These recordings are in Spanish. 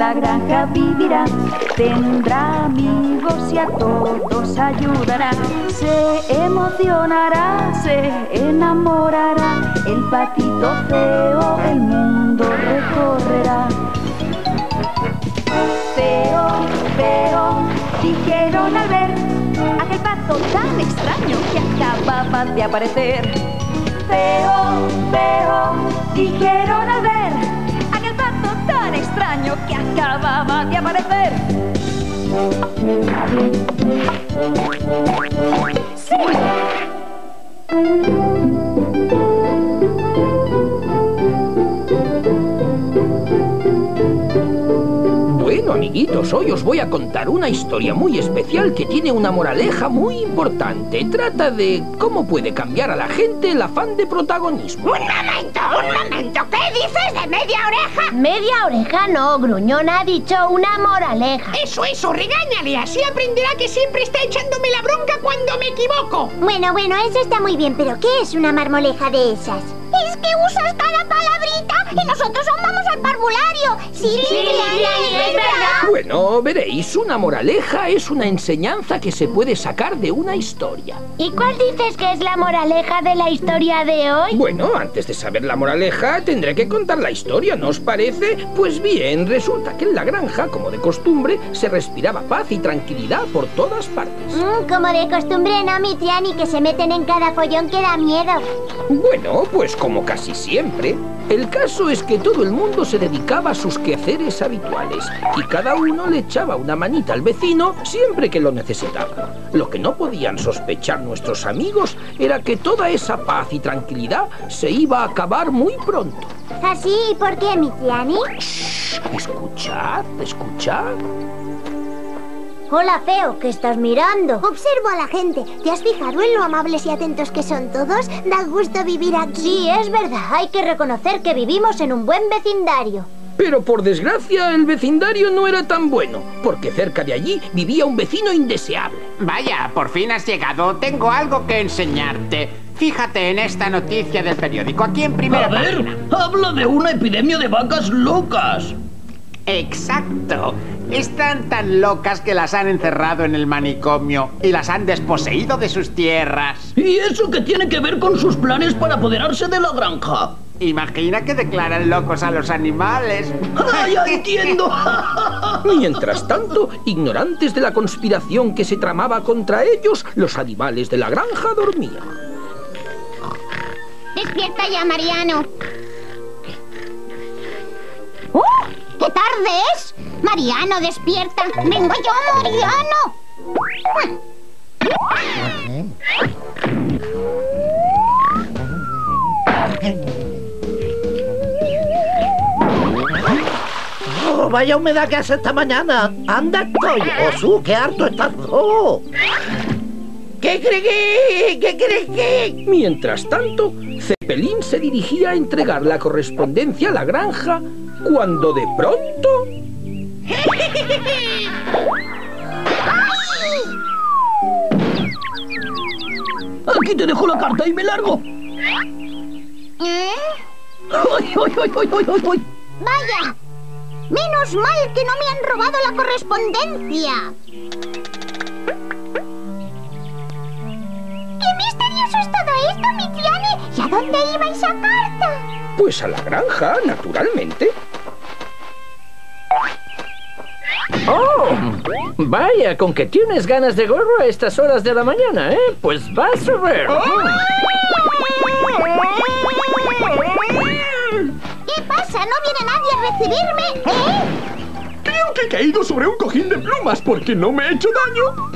la granja vivirá. Tendrá amigos y a todos ayudará. Se emocionará, se enamorará. El patito feo el mundo recorrerá. Feo, feo, dijeron al ver aquel pato tan extraño que acababa de aparecer. Feo, feo, dijeron al ver aquel pato tan extraño que acababa de aparecer. ¡Sí! Bueno, amiguitos, hoy os voy a contar una historia muy especial que tiene una moraleja muy importante. Trata de cómo puede cambiar a la gente el afán de protagonismo. ¡Un momento! ¿Qué dices de media oreja? Media oreja no, gruñón, ha dicho una moraleja. Eso, regáñale, así aprenderá que siempre está echándome la bronca cuando me equivoco. Bueno, eso está muy bien, pero ¿qué es una marmoleja de esas? Es que usas cada palabrita y nosotros aún vamos al parvulario. Sí, es verdad. Bueno, veréis, una moraleja es una enseñanza que se puede sacar de una historia. ¿Y cuál dices que es la moraleja de la historia de hoy? Bueno, antes de saber la moraleja, tendré que contar la historia, ¿no os parece? Pues bien, resulta que en la granja, como de costumbre, se respiraba paz y tranquilidad por todas partes. Como de costumbre, ¿no, mi Triani? Que se meten en cada follón que da miedo. Bueno, pues como casi siempre, el caso es que todo el mundo se dedicaba a sus quehaceres habituales y cada uno le echaba una manita al vecino siempre que lo necesitaba. Lo que no podían sospechar nuestros amigos era que toda esa paz y tranquilidad se iba a acabar muy pronto. ¿Así? ¿Y por qué, mi Triani? Shh, escuchad. Hola, feo, ¿qué estás mirando? Observo a la gente. ¿Te has fijado en lo amables y atentos que son todos? Da gusto vivir aquí. Sí, es verdad. Hay que reconocer que vivimos en un buen vecindario. Pero por desgracia el vecindario no era tan bueno, porque cerca de allí vivía un vecino indeseable. Vaya, por fin has llegado. Tengo algo que enseñarte. Fíjate en esta noticia del periódico, aquí en primera página. Habla de una epidemia de vacas locas. Exacto. Están tan locas que las han encerrado en el manicomio y las han desposeído de sus tierras. ¿Y eso qué tiene que ver con sus planes para apoderarse de la granja? Imagina que declaran locos a los animales. ¡Ah, ya entiendo! Mientras tanto, ignorantes de la conspiración que se tramaba contra ellos, los animales de la granja dormían. ¡Despierta ya, Mariano! ¡Qué tarde es! ¡Mariano, despierta! ¡Vengo yo, Mariano! Oh, vaya humedad que hace esta mañana. ¡Anda estoy! ¡Osu, qué harto estás! ¡Oh! ¿Qué crees? Mientras tanto, Cepelín se dirigía a entregar la correspondencia a la granja cuando de pronto... Aquí te dejo la carta y me largo. ¡Ay! ¡Vaya! ¡Menos mal que no me han robado la correspondencia! ¡Qué misterioso es todo esto, mi Triani! ¿Y a dónde iba esa carta? Pues a la granja, naturalmente. ¡Oh! Vaya, con que tienes ganas de gorro a estas horas de la mañana, ¿eh? Pues vas a ver. ¿Qué pasa? ¿No viene nadie a recibirme? ¿Eh? Creo que he caído sobre un cojín de plumas porque no me he hecho daño.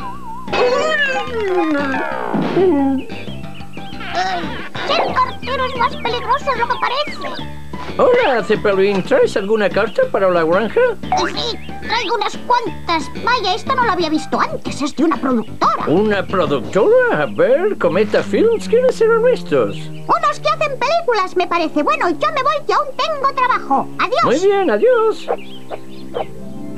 Ser cartero es más peligroso de lo que parece. Hola, Cepelín, ¿traes alguna carta para la granja? Sí, traigo unas cuantas. Vaya, esta no la había visto antes, es de una productora. ¿Una productora? A ver, Cometa Films, ¿quiénes serán estos? Unos que hacen películas, me parece. Bueno, yo me voy, que aún tengo trabajo. Adiós. Muy bien, adiós.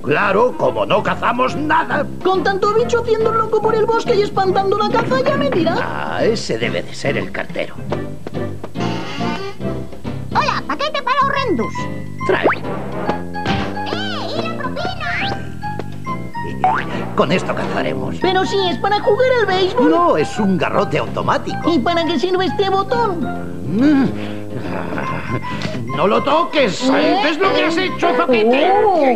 Claro, como no cazamos nada. Con tanto bicho haciendo loco por el bosque y espantando la caza, ya me dirás. Ah, ese debe de ser el cartero. Hola, paquete para Horrendus. Trae. ¿Y la propina? Con esto cazaremos. Pero si es para jugar al béisbol. No, es un garrote automático. ¿Y para qué sirve este botón? ¡No lo toques! ¿Ves lo que has hecho, Zapete?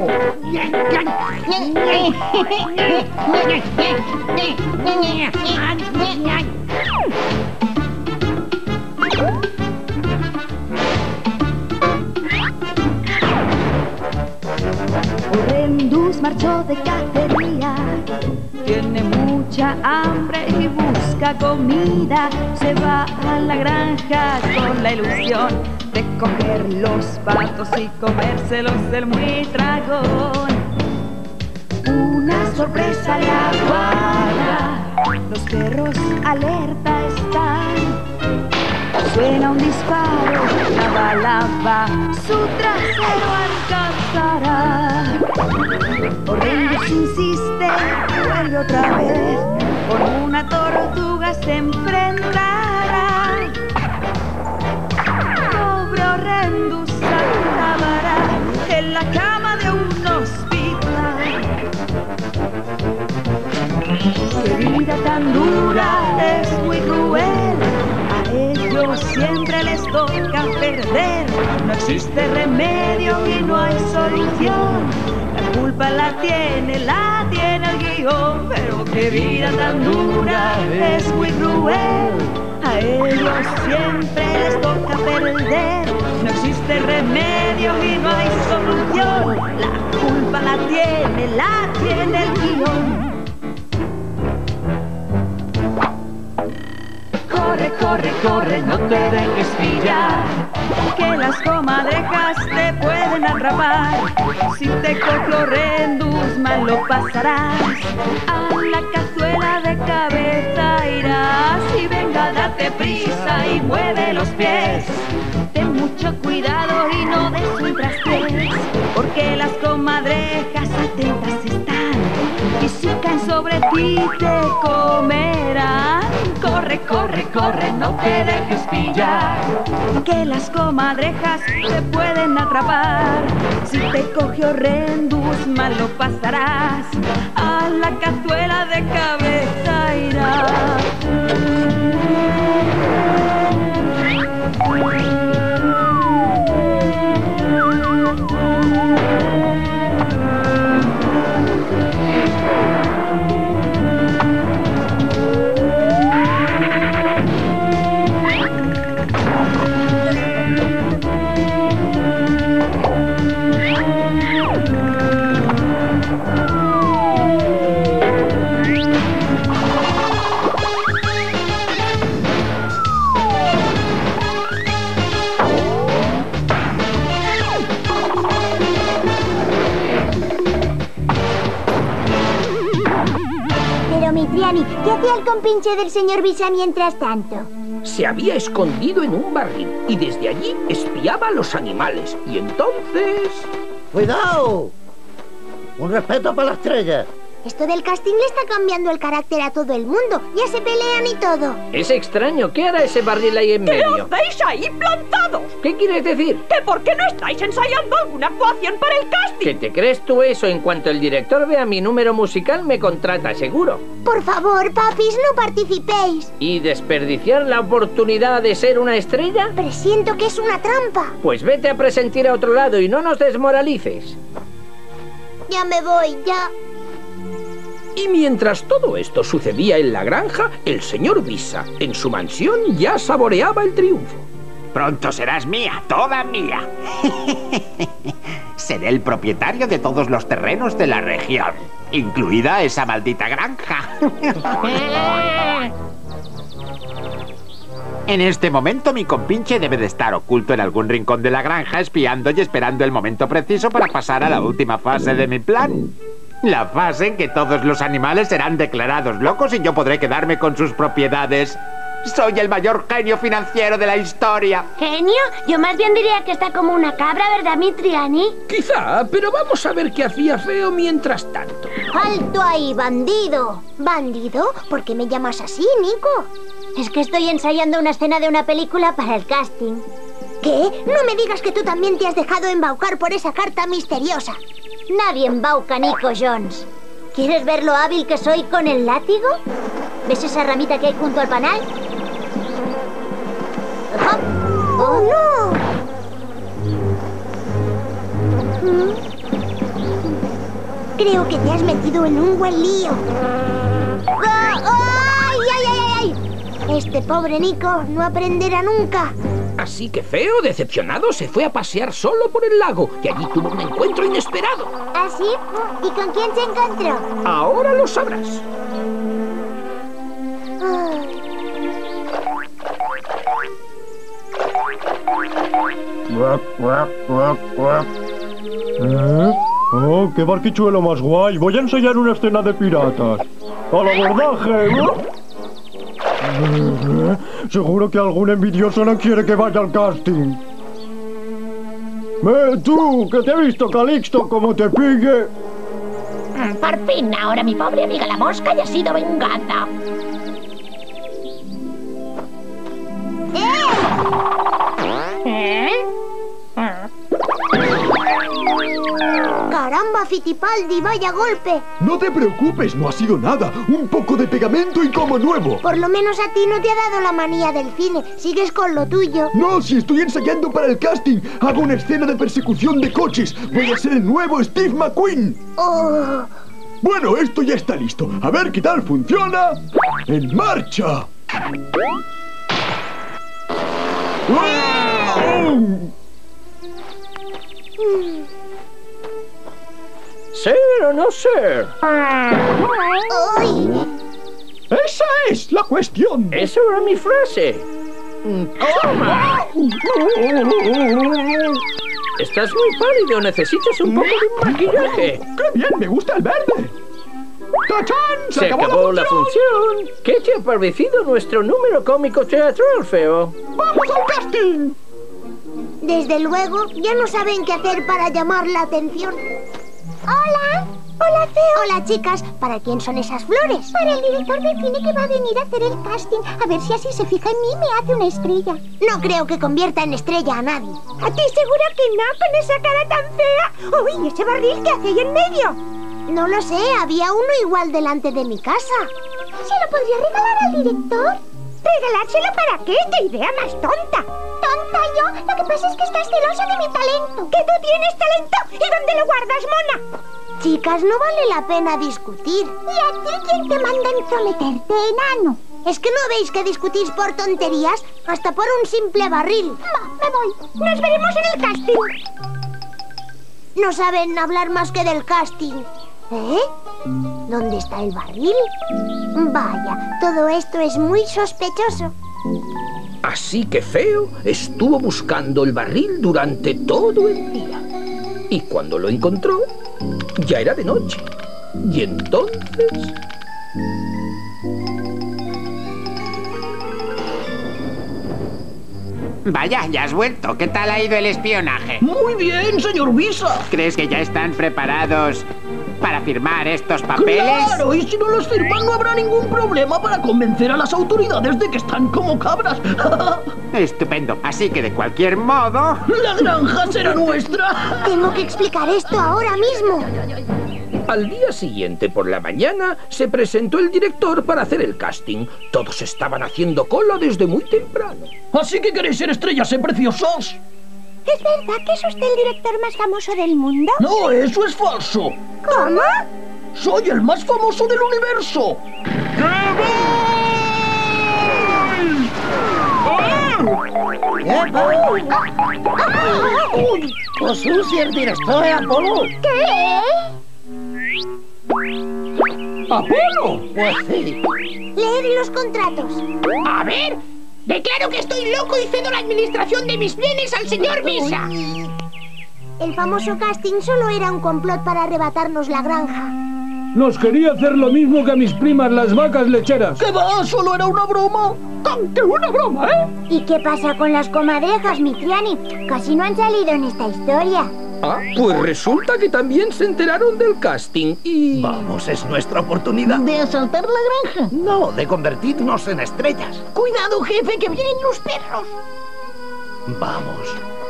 Horrendus marchó de cacería, tiene mucha hambre y busca comida. Se va a la granja con la ilusión de coger los patos y comérselos del muy dragón. Una sorpresa le aguarda, los perros alerta están. Suena un disparo, la bala va, su trasero alcanzará. Horrendus insiste, vuelve otra vez, con una tortuga se enfrentará. Pobre Horrendus acabará en la cama de un hospital. Qué vida tan dura, es muy cruel. Ellos siempre les toca perder, no existe remedio y no hay solución. La culpa la tiene el guión, pero qué vida tan dura, es muy cruel. A ellos siempre les toca perder, no existe remedio y no hay solución. La culpa la tiene el guión. Corre, corre, corre, no te dejes pillar, que las comadrejas te pueden atrapar. Si te coge Horrendus, mal lo pasarás. A la cazuela de cabeza irás. Y venga, date prisa y mueve los pies. Ten mucho cuidado y no des un traspiés, porque las comadrejas atentas están. Y si caen sobre ti te comerán. Corre, corre, corre, no te dejes pillar, que las comadrejas te pueden atrapar. Si te coge Horrendus, mal lo pasarás. A la cazuela de cabeza irás. ¿Qué hacía el compinche del señor Bisa mientras tanto? Se había escondido en un barril y desde allí espiaba a los animales. Y entonces... ¡Cuidado! Un respeto para la estrella. Esto del casting le está cambiando el carácter a todo el mundo. Ya se pelean y todo. Es extraño. ¿Qué hará ese barril ahí en medio? ¿Qué hacéis ahí plantados? ¿Qué quieres decir? ¿Que por qué no estáis ensayando alguna actuación para el casting? ¿Qué te crees tú eso? En cuanto el director vea mi número musical, me contrata, seguro. Por favor, papis, no participéis. ¿Y desperdiciar la oportunidad de ser una estrella? Presiento que es una trampa. Pues vete a presentir a otro lado y no nos desmoralices. Ya me voy, ya. Y mientras todo esto sucedía en la granja, el señor Bisa, en su mansión, ya saboreaba el triunfo. Pronto serás mía, toda mía. Seré el propietario de todos los terrenos de la región, incluida esa maldita granja. En este momento mi compinche debe de estar oculto en algún rincón de la granja, espiando y esperando el momento preciso para pasar a la última fase de mi plan. La fase en que todos los animales serán declarados locos y yo podré quedarme con sus propiedades Soy el mayor genio financiero de la historia. ¿Genio? Yo más bien diría que está como una cabra, ¿verdad, Mitriani? Quizá, pero vamos a ver qué hacía Feo mientras tanto. ¡Alto ahí, bandido! ¿Bandido? ¿Por qué me llamas así, Nico? Es que estoy ensayando una escena de una película para el casting. ¿Qué? No me digas que tú también te has dejado embaucar por esa carta misteriosa. Nadie embauca a Nico Jones. ¿Quieres ver lo hábil que soy con el látigo? ¿Ves esa ramita que hay junto al panal? ¡Hop! ¡Oh, no! Creo que te has metido en un buen lío. ¡Ay, ay, ay, ay! Este pobre Nico no aprenderá nunca. Así que Feo, decepcionado, se fue a pasear solo por el lago y allí tuvo un encuentro inesperado. ¿Ah, sí? ¿Y con quién se encontró? Ahora lo sabrás. Oh, qué barquichuelo más guay. Voy a ensayar una escena de piratas. ¡Al abordaje! Seguro que algún envidioso no quiere que vaya al casting. Tú, que te he visto, Calixto, como te pille. Por fin, ahora mi pobre amiga la mosca ya ha sido vengada. ¡Caramba, Fittipaldi! ¡Vaya golpe! No te preocupes, no ha sido nada. Un poco de pegamento y como nuevo. Por lo menos a ti no te ha dado la manía del cine. Sigues con lo tuyo. No, si estoy ensayando para el casting. Hago una escena de persecución de coches. Voy a ser el nuevo Steve McQueen. Oh. Bueno, esto ya está listo. A ver qué tal funciona. ¡En marcha! ¡Wow! ¿Ser o no ser? ¡Ay! ¡Esa es la cuestión! Esa era mi frase. ¡Toma! Estás muy pálido, necesitas un poco de maquillaje. ¡Qué bien! ¡Me gusta el verde! ¡Tachán! ¡Se acabó la función! ¿Qué te ha parecido nuestro número cómico teatral, Feo? ¡Vamos al casting! Desde luego, ya no saben qué hacer para llamar la atención. ¡Hola! ¡Hola, Feo! Hola, chicas. ¿Para quién son esas flores? Para el director de cine que va a venir a hacer el casting. A ver si así se fija en mí y me hace una estrella. No creo que convierta en estrella a nadie. ¿A ti seguro que no, con esa cara tan fea? ¡Uy, ese barril que hace ahí en medio! No lo sé, había uno igual delante de mi casa. ¿Se lo podría regalar al director? ¿Regalárselo para qué? ¡Qué idea más tonta! ¿Tonta yo? Lo que pasa es que estás celosa de mi talento. ¿Que tú tienes talento? ¿Y dónde lo guardas, mona? Chicas, no vale la pena discutir. ¿Y a ti quién te manda entrometerte, enano? ¿Es que no veis que discutís por tonterías? Hasta por un simple barril. Me voy. Nos veremos en el casting. No saben hablar más que del casting. ¿Eh? ¿Dónde está el barril? Vaya, todo esto es muy sospechoso. Así que Feo estuvo buscando el barril durante todo el día. Y cuando lo encontró, ya era de noche. Y entonces... Vaya, ya has vuelto. ¿Qué tal ha ido el espionaje? Muy bien, señor Visa. ¿Crees que ya están preparados para firmar estos papeles? Claro, y si no los firman no habrá ningún problema para convencer a las autoridades de que están como cabras. Estupendo. Así que de cualquier modo... ¡La granja será nuestra! Tengo que explicar esto ahora mismo. Al día siguiente por la mañana se presentó el director para hacer el casting. Todos estaban haciendo cola desde muy temprano. ¿Así que queréis ser estrellas, preciosos? ¿Es verdad que es usted el director más famoso del mundo? No, eso es falso. ¿Cómo? Soy el más famoso del universo. Uy, pues si el director es Apolo. ¿Qué? ¡Apolo! Pues sí. Leed los contratos. A ver, declaro que estoy loco y cedo la administración de mis bienes al señor Visa. El famoso casting solo era un complot para arrebatarnos la granja. Nos quería hacer lo mismo que a mis primas las vacas lecheras. ¿Qué va? ¿Solo era una broma? ¡Con que una broma, eh! ¿Y qué pasa con las comadrejas, Mitriani? Casi no han salido en esta historia. Ah, pues resulta que también se enteraron del casting y... Vamos, es nuestra oportunidad. ¿De asaltar la granja? No, de convertirnos en estrellas. Cuidado, jefe, que vienen los perros. Vamos.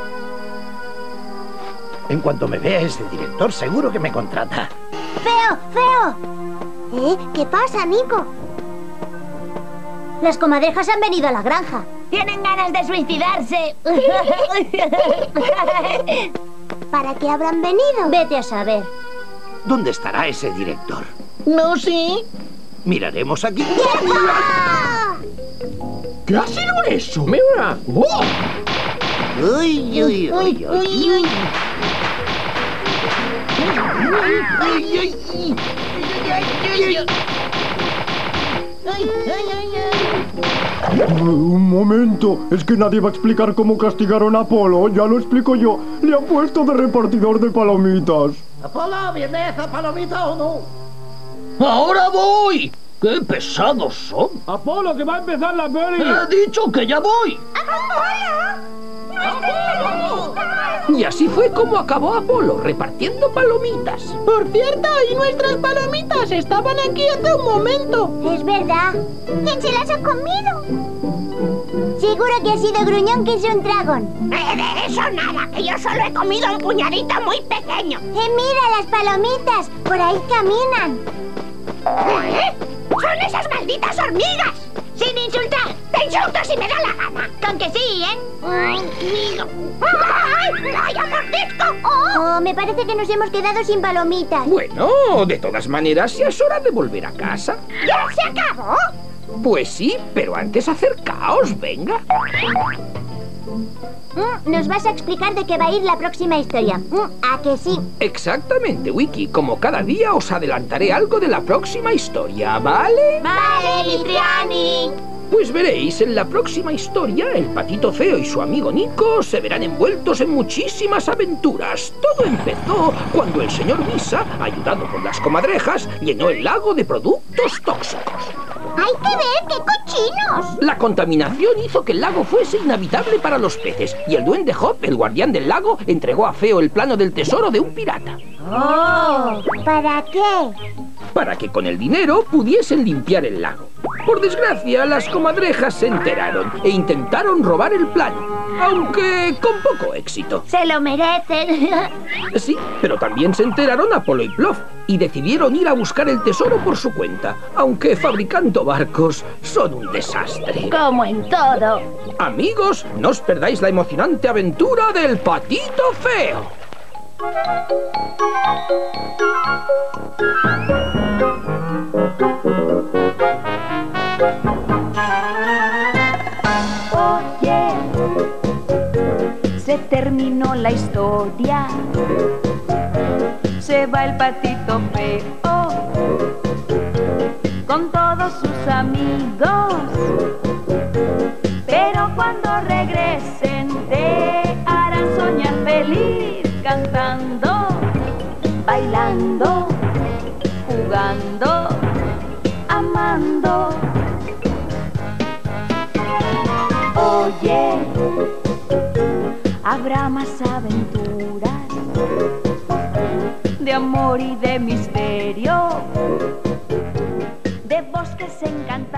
En cuanto me vea ese director, seguro que me contrata. ¡Feo! ¡Feo! ¿Qué pasa, Nico? Las comadrejas han venido a la granja. Tienen ganas de suicidarse. ¿Para qué habrán venido? Vete a saber. ¿Dónde estará ese director? No sé. Miraremos aquí. ¿Qué ha sido eso? ¡Mira! ¡Oh! Uy, uy, uy, uy. Un momento, es que nadie va a explicar cómo castigaron a Apolo, ya lo explico yo. Le han puesto de repartidor de palomitas. Apolo, ¿vienes a palomita o no? ¡Ahora voy! ¡Qué pesados son! Apolo, que va a empezar la peli. ¡He dicho que ya voy! Y así fue como acabó Apolo, repartiendo palomitas. Por cierto, ¿y nuestras palomitas? Estaban aquí hace un momento. Es verdad. ¿Quién se las ha comido? Seguro que ha sido Gruñón, que es un dragón. De eso nada, que yo solo he comido un puñadito muy pequeño. Mira las palomitas. Por ahí caminan. ¡Son esas malditas hormigas! ¡Sin insultar! ¡Te insulto si me da la gana! ¡Con que sí, eh! ¡Ay, vaya mordisco! Oh, me parece que nos hemos quedado sin palomitas. Bueno, de todas maneras, ya es hora de volver a casa. ¿Ya se acabó? Pues sí, pero antes acercaos, venga. Nos vas a explicar de qué va a ir la próxima historia. ¿A que sí? Exactamente, Wiki. Como cada día os adelantaré algo de la próxima historia, ¿vale? ¡Vale, Mitriani! Pues veréis, en la próxima historia, el patito feo y su amigo Nico se verán envueltos en muchísimas aventuras. Todo empezó cuando el señor Misa, ayudado por las comadrejas, llenó el lago de productos tóxicos. ¡Hay que ver qué cochinos! La contaminación hizo que el lago fuese inhabitable para los peces, y el duende Hop, el guardián del lago, entregó a Feo el plano del tesoro de un pirata. ¡Oh! ¿Para qué? Para que con el dinero pudiesen limpiar el lago. Por desgracia, las comadrejas se enteraron e intentaron robar el plano, aunque con poco éxito. ¡Se lo merecen! Sí, pero también se enteraron Apolo y Plof y decidieron ir a buscar el tesoro por su cuenta, aunque fabricando barcos son un desastre. Como en todo. Amigos, no os perdáis la emocionante aventura del patito feo. Oye, se terminó la historia. Se va el patito feo con todos sus amigos, pero cuando regresen te harán soñar feliz, cantando, bailando, jugando, amando. Oye, habrá más aventuras de amor y de misterio, de bosques encantados.